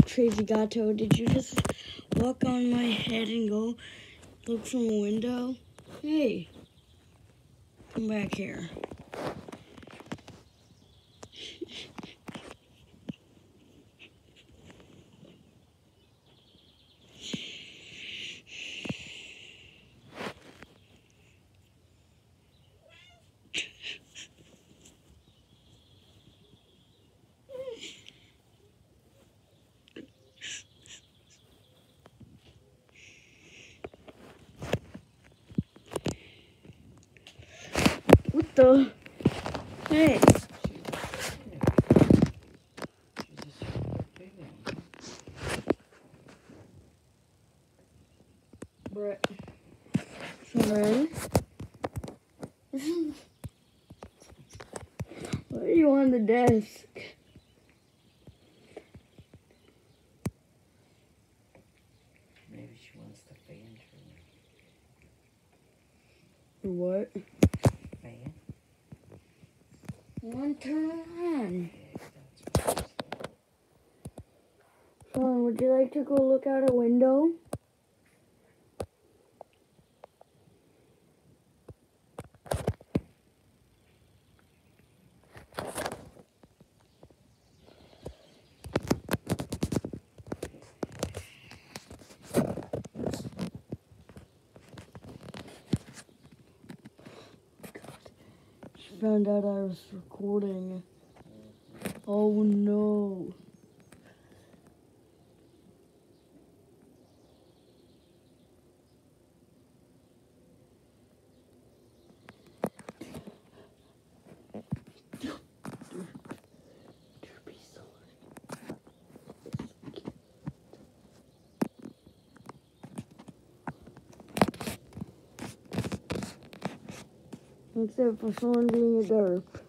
Crazy Gato, did you just walk on my head and go look from a window? Hey, come back here. What the? Hey. Brett. Soaryn? Why are you on the desk? Maybe she wants the fan For what? fan. One turn on. Yeah, that's Soaryn, would you like to go look out a window? She found out I was recording. Oh no. Except for Soaryn being a derp.